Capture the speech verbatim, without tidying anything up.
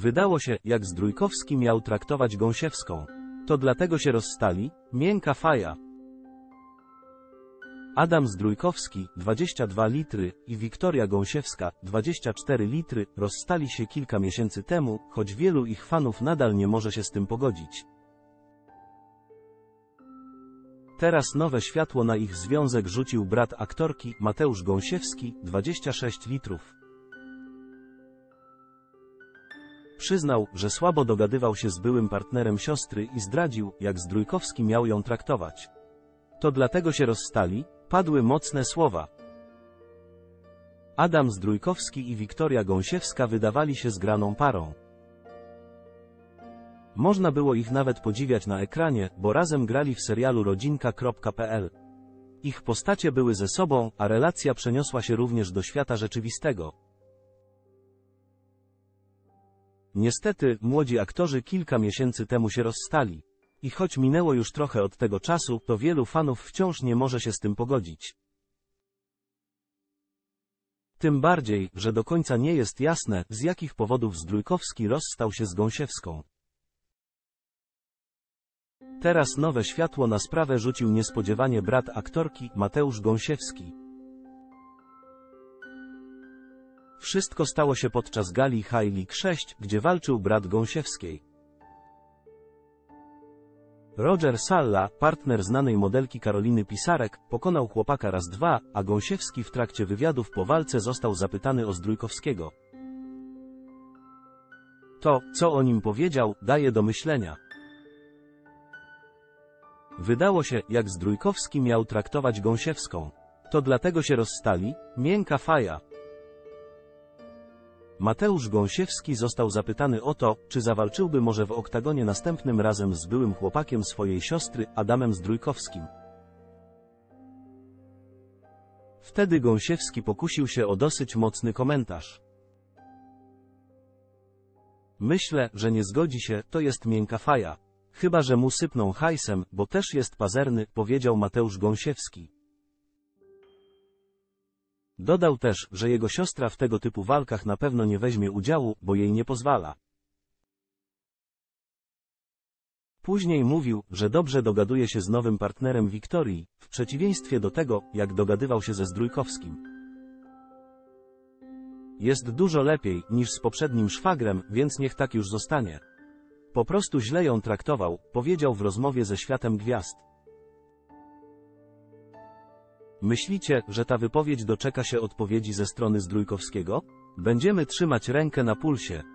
Wydało się, jak Zdrójkowski miał traktować Gąsiewską. To dlatego się rozstali? Miękka faja. Adam Zdrójkowski, dwadzieścia dwa litry, i Wiktoria Gąsiewska, dwadzieścia cztery litry, rozstali się kilka miesięcy temu, choć wielu ich fanów nadal nie może się z tym pogodzić. Teraz nowe światło na ich związek rzucił brat aktorki, Mateusz Gąsiewski, dwadzieścia sześć litrów. Przyznał, że słabo dogadywał się z byłym partnerem siostry i zdradził, jak Zdrójkowski miał ją traktować. To dlatego się rozstali? Padły mocne słowa. Adam Zdrójkowski i Wiktoria Gąsiewska wydawali się zgraną parą. Można było ich nawet podziwiać na ekranie, bo razem grali w serialu rodzinka kropka pe el. Ich postacie były ze sobą, a relacja przeniosła się również do świata rzeczywistego. Niestety, młodzi aktorzy kilka miesięcy temu się rozstali. I choć minęło już trochę od tego czasu, to wielu fanów wciąż nie może się z tym pogodzić. Tym bardziej, że do końca nie jest jasne, z jakich powodów Zdrójkowski rozstał się z Gąsiewską. Teraz nowe światło na sprawę rzucił niespodziewanie brat aktorki, Mateusz Gąsiewski. Wszystko stało się podczas gali High League sześć, gdzie walczył brat Gąsiewskiej. Roger Salla, partner znanej modelki Karoliny Pisarek, pokonał chłopaka raz dwa, a Gąsiewski w trakcie wywiadów po walce został zapytany o Zdrójkowskiego. To, co o nim powiedział, daje do myślenia. Wydało się, jak Zdrójkowski miał traktować Gąsiewską. To dlatego się rozstali? Miękka faja. Mateusz Gąsiewski został zapytany o to, czy zawalczyłby może w oktagonie następnym razem z byłym chłopakiem swojej siostry, Adamem Zdrójkowskim. Wtedy Gąsiewski pokusił się o dosyć mocny komentarz. Myślę, że nie zgodzi się, to jest miękka faja. Chyba że mu sypną hajsem, bo też jest pazerny, powiedział Mateusz Gąsiewski. Dodał też, że jego siostra w tego typu walkach na pewno nie weźmie udziału, bo jej nie pozwala. Później mówił, że dobrze dogaduje się z nowym partnerem Wiktorii, w przeciwieństwie do tego, jak dogadywał się ze Zdrójkowskim. Jest dużo lepiej, niż z poprzednim szwagrem, więc niech tak już zostanie. Po prostu źle ją traktował, powiedział w rozmowie ze Światem Gwiazd. Myślicie, że ta wypowiedź doczeka się odpowiedzi ze strony Zdrójkowskiego? Będziemy trzymać rękę na pulsie.